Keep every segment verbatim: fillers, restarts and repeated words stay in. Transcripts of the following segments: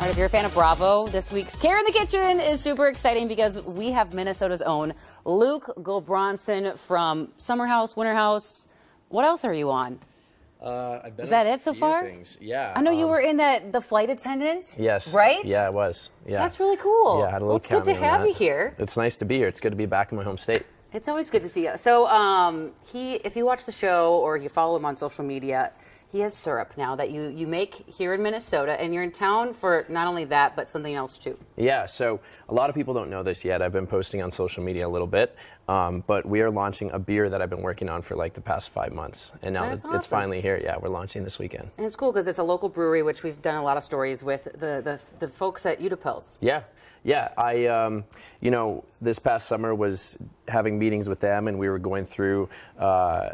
All right, if you're a fan of Bravo, this week's Care in the Kitchen is super exciting because we have Minnesota's own Luke Gulbranson from Summer House, Winter House. What else are you on? Uh, I've been is that a it so few far? Things. Yeah. I know um, you were in that the flight attendant. Yes. Right? Yeah, it was. Yeah. That's really cool. Yeah, I had a little well, it's good to cameo in have that. you here. It's nice to be here. It's good to be back in my home state. It's always good to see you. So, um, he, if you watch the show or you follow him on social media, he has syrup now that you, you make here in Minnesota, and you're in town for not only that, but something else too. Yeah, so a lot of people don't know this yet. I've been posting on social media a little bit, um, but we are launching a beer that I've been working on for like the past five months, and now That's it's, awesome. it's finally here. Yeah, we're launching this weekend. And it's cool because it's a local brewery, which we've done a lot of stories with the the, the folks at Utapils. Yeah. Yeah, I, um, you know, this past summer was having meetings with them, and we were going through uh,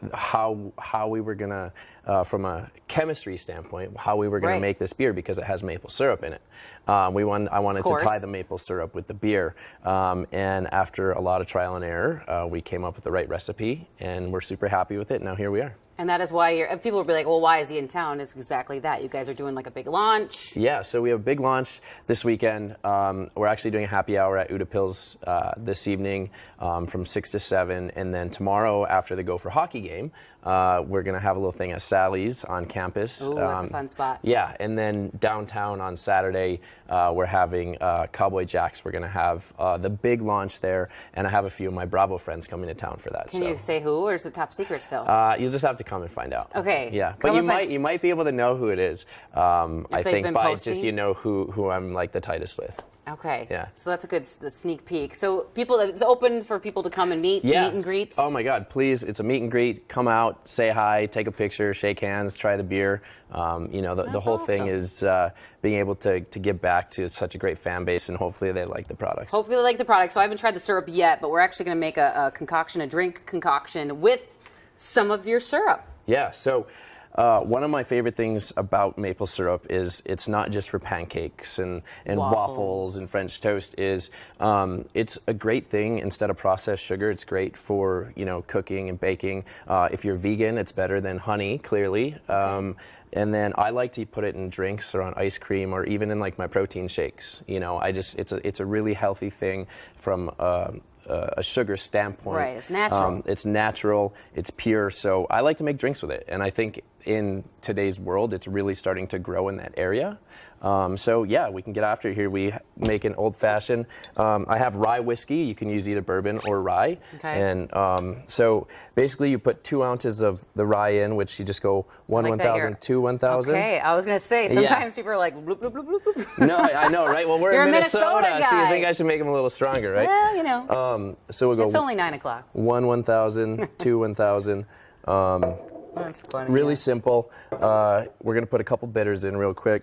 how how we were gonna, uh, from a chemistry standpoint, how we were gonna Right. make this beer because it has maple syrup in it. Um, we want, I wanted to tie the maple syrup with the beer, um, and after a lot of trial and error, uh, we came up with the right recipe, and we're super happy with it. Now here we are. And that is why you're, and people will be like, well, why is he in town? It's exactly that. You guys are doing like a big launch. Yeah, so we have a big launch this weekend. Um, we're actually doing a happy hour at Utapils uh, this evening um, from six to seven. And then tomorrow, after the Gopher hockey game, uh, we're going to have a little thing at Sally's on campus. Ooh, that's um, a fun spot. Yeah, and then downtown on Saturday, uh, we're having uh, Cowboy Jacks. We're going to have uh, the big launch there. And I have a few of my Bravo friends coming to town for that. Can so. you say who, or is it top secret still? Uh, you'll just have to come and find out. Okay. Yeah, Come but you and find- might you might be able to know who it is. Um, I they've think been by posting? just you know who who I'm like the tightest with. Okay. Yeah. So that's a good s- the sneak peek. So people, it's open for people to come and meet, Yeah. meet and greets. Oh my God! Please, it's a meet and greet. Come out, say hi, take a picture, shake hands, try the beer. Um, you know, the, the That's whole thing awesome. is uh, being able to to give back to such a great fan base, and hopefully they like the products. Hopefully they like the product. So I haven't tried the syrup yet, but we're actually going to make a, a concoction, a drink concoction with some of your syrup. Yeah, so uh, one of my favorite things about maple syrup is it's not just for pancakes and, and waffles. Waffles. and French toast. Is um, it's a great thing instead of processed sugar. It's great for you know cooking and baking. Uh, if you're vegan, it's better than honey, clearly. Um, and then I like to put it in drinks or on ice cream or even in like my protein shakes. You know, I just it's a it's a really healthy thing from. Uh, Uh, a sugar standpoint. Right, it's natural. Um, it's natural, it's pure, so I like to make drinks with it. And I think in today's world, it's really starting to grow in that area. Um, so yeah, we can get after it here. We make an old fashioned. Um, I have rye whiskey. You can use either bourbon or rye. Okay. And um, so basically you put two ounces of the rye in, which you just go one like one that thousand, here. two one thousand. Okay, I was going to say, sometimes people are like, bloop, bloop, bloop, bloop, bloop. No, I I know, right? Well, we're You're in a Minnesota, Minnesota so you guy. think I should make them a little stronger, right? Well, you know, Um, so we'll go it's only nine o'clock. one one thousand, two one thousand. Um, That's funny. really yeah. simple. Uh, we're gonna put a couple bitters in real quick.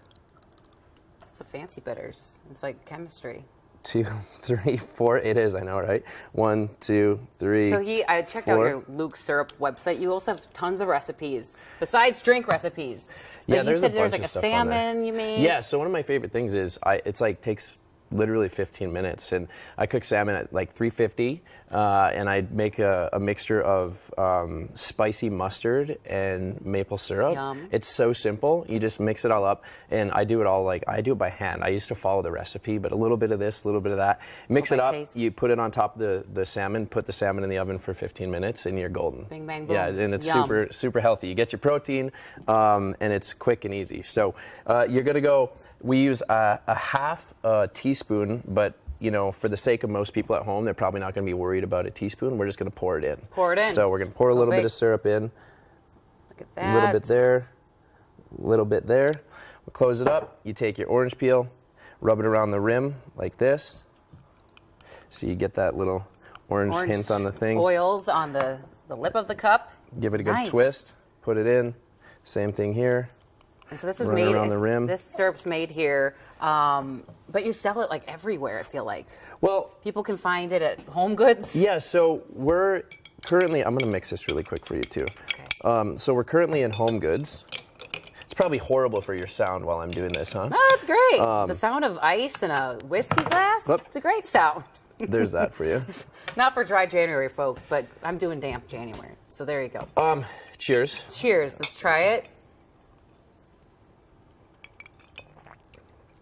It's a fancy bitters. It's like chemistry. Two, three, four. It is, I know, right? One, two, three. So he, I checked four. out your Luke Syrup website. You also have tons of recipes besides drink recipes. Yeah, Like you there's said a there's bunch like of a stuff on there. salmon you made. Yeah, so one of my favorite things is I it's like takes literally fifteen minutes, and I cook salmon at like three fifty, uh, and I make a, a mixture of um, spicy mustard and maple syrup. Yum. It's so simple. You just mix it all up, and I do it all like I do it by hand. I used to follow the recipe, but a little bit of this, a little bit of that. Mix Go it by up. taste. You put it on top of the the salmon. Put the salmon in the oven for fifteen minutes, and you're golden. Bing, bang, boom. Yeah, and it's Yum. super super healthy. You get your protein, um, and it's quick and easy. So uh, you're gonna go. We use a, a half a teaspoon, but you know, for the sake of most people at home, they're probably not going to be worried about a teaspoon. We're just going to pour it in. Pour it in. So we're going to pour a Go little big. bit of syrup in, Look at that. a little bit there, a little bit there. We'll close it up. You take your orange peel, rub it around the rim like this, so you get that little orange, Orange hint on the thing. Oils on the, the lip of the cup. Give it a good Nice. twist. Put it in. Same thing here. And so this is Run made. around if- the rim. This syrup's made here, um, but you sell it like everywhere. I feel like Well, people can find it at Home Goods. yeah, so we're currently, I'm going to mix this really quick for you too. Okay. Um, so we're currently in Home Goods. It's probably horrible for your sound while I'm doing this, huh? Oh, that's great. the sound of ice in a whiskey glass. Whoop. It's a great sound. There's that for you. Not for dry January, folks, but I'm doing damp January. So there you go. Um, cheers. Cheers. Let's try it.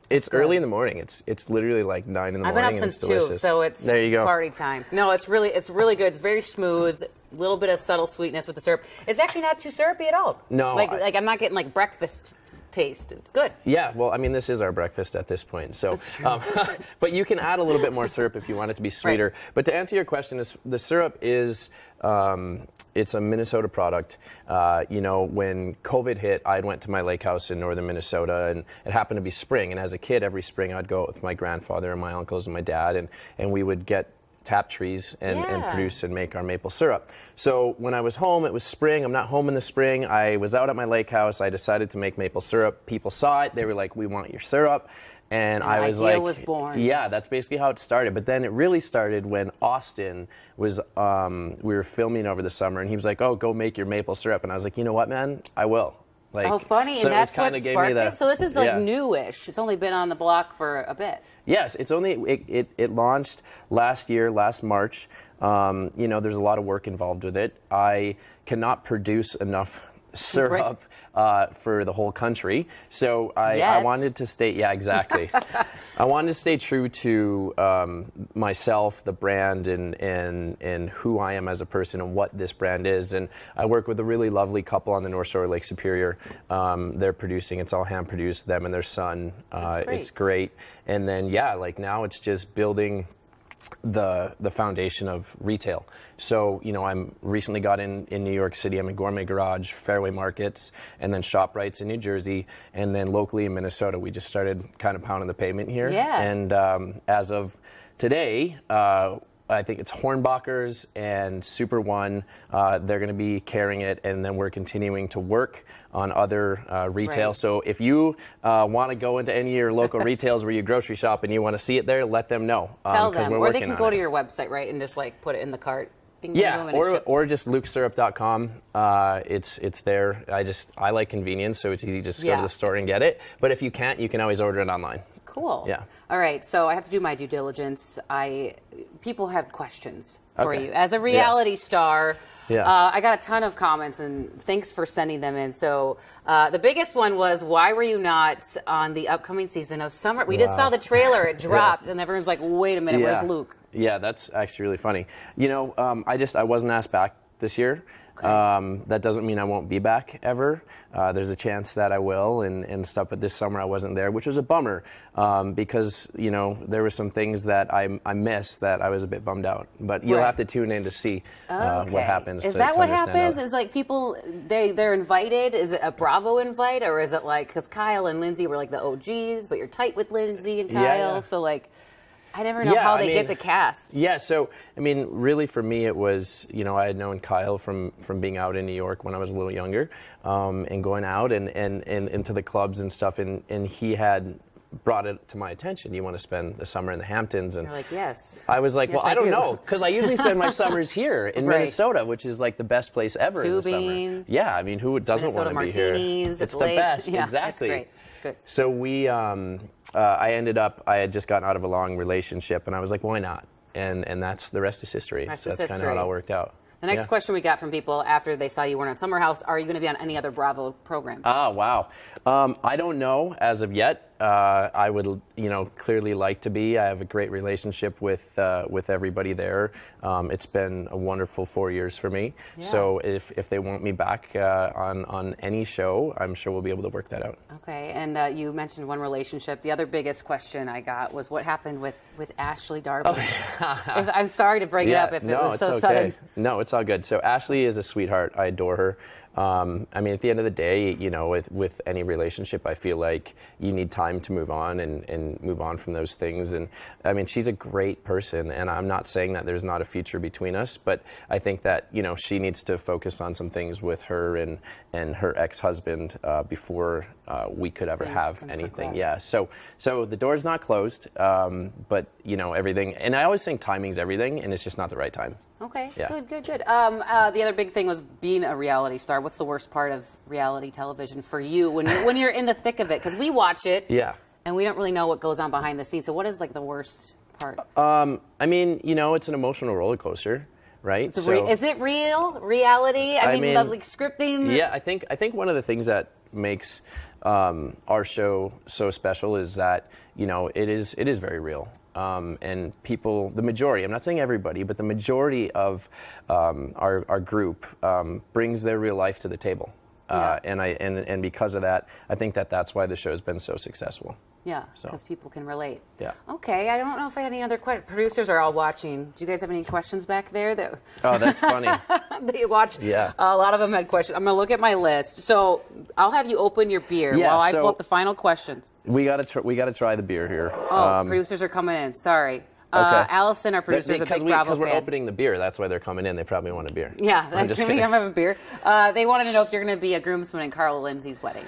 It's early in the morning. It's it's literally like nine in the I've morning. I've been up and since it's two, delicious. so it's there you go. party time. No, it's really it's really good. It's very smooth. A little bit of subtle sweetness with the syrup. It's actually not too syrupy at all. No, like I, like I'm not getting like breakfast taste. It's good. Yeah, well, I mean, this is our breakfast at this point. So, That's true. Um, but you can add a little bit more syrup if you want it to be sweeter. Right. But to answer your question, is the syrup is. Um, It's a Minnesota product. Uh, you know, when COVID hit, I went to my lake house in northern Minnesota, and it happened to be spring. And as a kid, every spring, I'd go out with my grandfather and my uncles and my dad, and, and we would get tap trees and, yeah. and produce and make our maple syrup. So when I was home, it was spring. I'm not home in the spring. I was out at my lake house. I decided to make maple syrup. People saw it. They were like, "We want your syrup." And An I was idea like, was born. yeah, that's basically how it started. But then it really started when Austin was, um, we were filming over the summer, and he was like, "Oh, go make your maple syrup." And I was like, "You know what, man? I will." Like, Oh, funny. so And that's it was what kinda gave sparked me the- it? So this is like yeah. newish. It's only been on the block for a bit. Yes, it's only, it, it, it launched last year, last March. Um, you know, there's a lot of work involved with it. I cannot produce enough syrup uh, for the whole country. So I, I Yet. wanted to stay, yeah, exactly. I wanted to stay true to um, myself, the brand, and, and, and who I am as a person and what this brand is. And I work with a really lovely couple on the North Shore of Lake Superior. Um, they're producing, it's all hand produced, them and their son. Uh, That's great. It's great. And then, yeah, like now it's just building the the foundation of retail. So, you know, I'm recently got in in New York City. I'm in Gourmet Garage, Fairway Markets, and then ShopRights in New Jersey, and then locally in Minnesota. We just started kind of pounding the pavement here. Yeah. And um, as of today, uh, I think it's Hornbachers and Super One. Uh, they're going to be carrying it, and then we're continuing to work on other uh, retail. Right. So if you uh, want to go into any of your local retails where you grocery shop and you want to see it there, let them know. Um, Tell 'cause them. we're Or they working can on go it. to your website, right, and just like put it in the cart. Bing, bing, Yeah, boom, and it or ships. or just luke syrup dot com. Uh, it's it's there. I just I like convenience, so it's easy just to go Yeah. to the store and get it. But if you can't, you can always order it online. Cool. Yeah. All right, so I have to do my due diligence. I people have questions for Okay. you as a reality star. Yeah. Uh, I got a ton of comments, and thanks for sending them in. So uh, the biggest one was, why were you not on the upcoming season of Summer? We just Wow. saw the trailer; it dropped, and everyone's like, "Wait a minute, where's Yeah. Luke?" Yeah, that's actually really funny. You know, um, I just I wasn't asked back this year. Um, that doesn't mean I won't be back ever. Uh, there's a chance that I will and, and stuff, but this summer I wasn't there, which was a bummer um, because, you know, there were some things that I, I missed that I was a bit bummed out. But you'll Right. have to tune in to see uh, Okay. what happens. Is to, that to what understand happens? out. Is like people they they're invited? Is it a Bravo invite, or is it like, because Kyle and Lindsay were like the O Gs, but you're tight with Lindsay and Kyle, Yeah, yeah. so like I never know Yeah, how I they mean, get the cast. Yeah, so I mean, really for me, it was, you know, I had known Kyle from from being out in New York when I was a little younger, um, and going out and, and, and into the clubs and stuff, and, and he had brought it to my attention. You want to spend the summer in the Hamptons, and You're like, yes. I was like, Yes, well, I I don't do. know, because I usually spend my summers here in Right. Minnesota, which is like the best place ever in the Tubing. summer. Yeah, I mean, who doesn't Minnesota want to be here? martinis at It's the the lake. best, Yeah, exactly. It's great. It's good. So we, um, uh, I ended up, I had just gotten out of a long relationship, and I was like, why not? And and that's the rest is history. Rest so is that's kind of how it history. all worked out. The next Yeah. question we got from people after they saw you weren't on Summer House: are you going to be on any other Bravo programs? Ah, wow. Um, I don't know as of yet. Uh, I would, you know, clearly like to be. I have a great relationship with uh, with everybody there. Um, it's been a wonderful four years for me. Yeah. So if, if they want me back uh, on on any show, I'm sure we'll be able to work that out. Okay, and uh, you mentioned one relationship. The other biggest question I got was, what happened with, with Ashley Darby? if, I'm sorry to bring it up if no, it was it's so okay. sudden. No, it's all good. So Ashley is a sweetheart. I adore her. Um, I mean, at the end of the day, you know, with, with any relationship, I feel like you need time to move on and, and move on from those things. And I mean, she's a great person, and I'm not saying that there's not a future between us, but I think that, you know, she needs to focus on some things with her and, and her ex-husband uh, before uh, we could ever Things have can anything. progress. Yeah. So, so the door's not closed, um, but, you know, everything, and I always think timing's everything, and it's just not the right time. Okay, Yeah. good, good, good. Um, uh, the other big thing was being a reality star. What's the worst part of reality television for you when you're, when you're in the thick of it? Because we watch it, Yeah. and we don't really know what goes on behind the scenes. So what is like the worst part? Um, I mean, you know, it's an emotional roller coaster, right? Is it, re- is it real reality? I, I mean, mean, the, like scripting. Yeah, I think I think one of the things that makes um, our show so special is that, you know, it is it is very real. Um, and people, the majority, I'm not saying everybody, but the majority of um, our, our group um, brings their real life to the table. Uh, Yeah. and I and, and because of that, I think that that's why the show's been so successful. Yeah, So. because people can relate. Yeah. Okay, I don't know if I had any other questions. Producers are all watching. Do you guys have any questions back there that Oh, that's funny. that you watched? Yeah. a lot of them had questions. I'm going to look at my list. So I'll have you open your beer Yeah, while I so- pull up the final questions. We gotta tr- we gotta try the beer here. Oh, producers are coming in. Sorry. Uh, Okay. Allison, our producer, is a because big we, Bravo we're fan. opening the beer. That's why they're coming in. They probably want a beer. Yeah, I'm just can we kidding. have a beer? Uh, they wanted to know if you're going to be a groomsman in Carla Lindsay's wedding.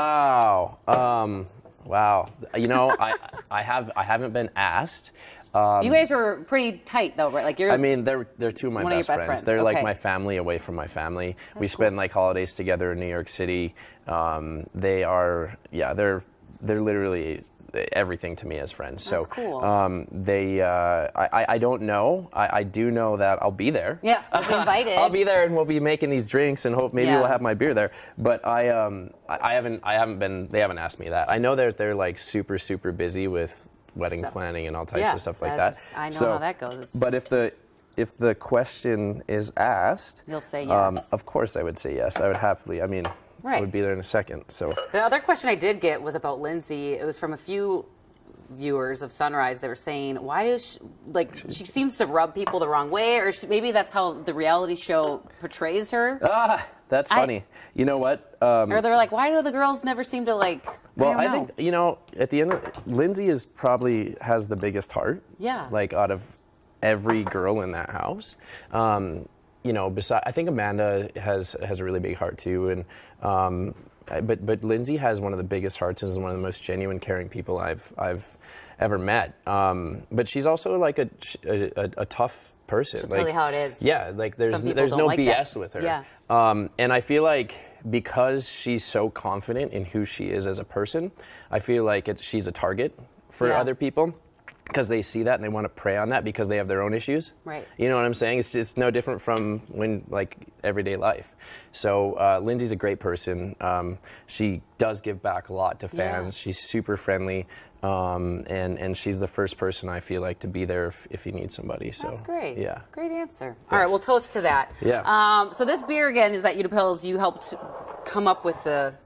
Wow. Um, wow. You know, I I have I haven't been asked. Um, You guys are pretty tight, though, right? Like you're. I mean, they're they're two of my One of your best, best friends. friends, They're okay. like my family away from my family. we That's spend cool. like holidays together in New York City. Um, they are yeah, they're they're literally everything to me as friends. That's so cool. um, they uh, I I don't know. I, I do know that I'll be there. Yeah, you'll be invited. I'll be there and we'll be making these drinks and hope maybe Yeah. we'll have my beer there. But I um I, I haven't I haven't been they haven't asked me that. I know that they're like super super busy with wedding So- planning and all types Yeah, of stuff like that. that's- I know So- how that goes. It's- But if the if the question is asked, You'll say Um, yes. of course, I would say yes. I would happily. I mean, Right. I would be there in a second. So The other question I did get was about Lindsay. It was from a few viewers of Sunrise. They were saying, why does she, like, she seems to rub people the wrong way, or she, maybe that's how the reality show portrays her. ah, that's I- funny. you know what? Um, Or they're like, why do the girls never seem to, like, well, I, don't I, know. think you know. At the end, of, Lindsay is probably has the biggest heart. Yeah. Like out of every girl in that house. Um, you know, besides, I think Amanda has has a really big heart too, and um, I- but but Lindsay has one of the biggest hearts and is one of the most genuine, caring people I've I've ever met. Um, but she's also like a a, a, a tough person. She'll like, tell you how it is. Yeah, like there's Some people there's don't no like B that. S with her. Yeah. Um, and I feel like because she's so confident in who she is as a person, I feel like it, she's a target for Yeah. other people because they see that and they want to prey on that because they have their own issues. Right. You know what I'm saying? It's just no different from when like everyday life. So uh, Lindsay's a great person. Um, she does give back a lot to fans. Yeah. She's super friendly. Um, and, and she's the first person I feel like to be there if, if you need somebody. So That's great. Yeah. Great answer. All right, we'll toast to that. Yeah. Um, so this beer, again, is at Utapils. You helped come up with the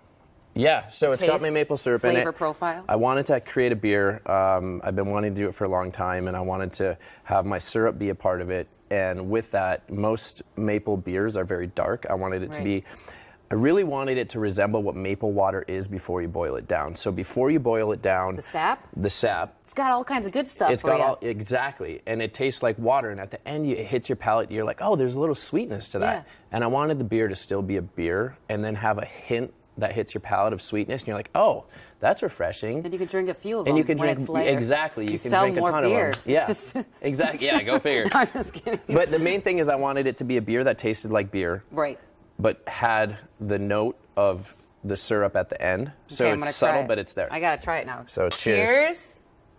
Yeah, so it's got my taste, maple syrup in it. flavor profile. I wanted to create a beer. Um, I've been wanting to do it for a long time, and I wanted to have my syrup be a part of it. And with that, most maple beers are very dark. I wanted it to Right. be, I really wanted it to resemble what maple water is before you boil it down. So before you boil it down, The sap? the sap, It's got all kinds of good stuff it's for got you. all, exactly, and it tastes like water. And at the end, you, it hits your palate. You're like, oh, there's a little sweetness to that. Yeah. And I wanted the beer to still be a beer, and then have a hint that hits your palate of sweetness. And you're like, oh, that's refreshing. And you can drink a few of them And you can when drink it's later. exactly. You, You can sell drink a more ton beer. of them. Yeah, It's just- exactly. Yeah, go figure. I'm just kidding. But the main thing is, I wanted it to be a beer that tasted like beer, Right. but had the note of the syrup at the end. So Okay, I'm gonna it's try subtle, it. but it's there. I gotta try it now. So cheers. Cheers.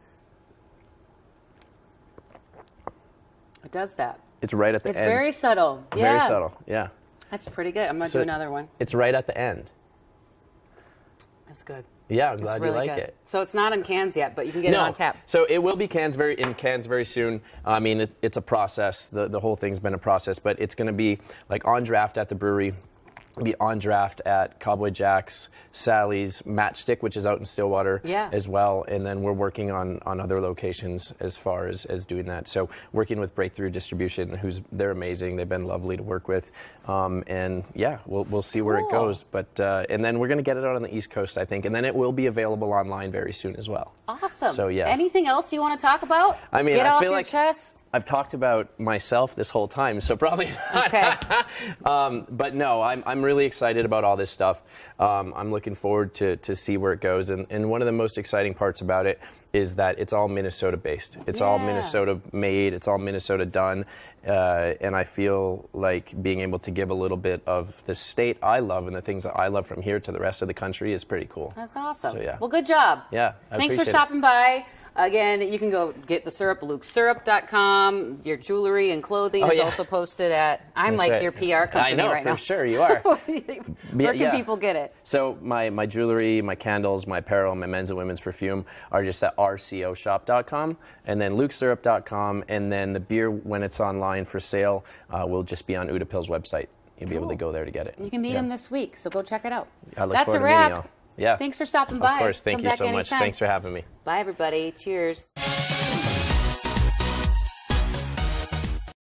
It does that. It's right at the It's end. very subtle. Yeah. Very subtle. Yeah. That's pretty good. I'm gonna So do another one. It's right at the end. That's good. Yeah, I'm It's glad really you like good. it. So it's not in cans yet, but you can get no. it on tap. So it will be cans very in cans very soon. I mean, it, it's a process. The the whole thing's been a process, but it's going to be like on draft at the brewery. It'll be on draft at Cowboy Jack's, Sally's, Matchstick, which is out in Stillwater Yeah. as well. And then we're working on, on other locations as far as, as doing that. So working with Breakthrough Distribution, who's they're amazing. They've been lovely to work with. Um, and yeah, we'll we'll see where it Cool. goes. But uh, and then we're going to get it out on the East Coast, I think. And then it will be available online very soon as well. Awesome. So, yeah. Anything else you want to talk about? I mean, get I off feel your like- chest. I've talked about myself this whole time, so probably not. Okay. um, but no, I'm, I'm really excited about all this stuff. Um, I'm looking forward to, to see where it goes. And, and one of the most exciting parts about it is that it's all Minnesota based. It's all Yeah. Minnesota made. It's all Minnesota done. Uh, and I feel like being able to give a little bit of the state I love and the things that I love from here to the rest of the country is pretty cool. That's awesome. So, yeah. Well, good job. Yeah, I Thanks for appreciate it. stopping by. Again, you can go get the syrup, luke syrup dot com. Your jewelry and clothing Oh, is yeah. also posted at, I'm That's like right. your P R company I know, right for now. sure, you are. Where can Yeah. people get it? So my, my jewelry, my candles, my apparel, my men's and women's perfume are just at r c o shop dot com, and then luke syrup dot com, and then the beer, when it's online for sale, uh, will just be on Utapil's website. You'll be able to go there to get it. You can meet Yeah. him this week, so go check it out. I look That's a forward to meeting wrap. y'all. Yeah. Thanks for stopping by. Of course. Thank Come you back so much. anytime. Thanks for having me. Bye, everybody. Cheers.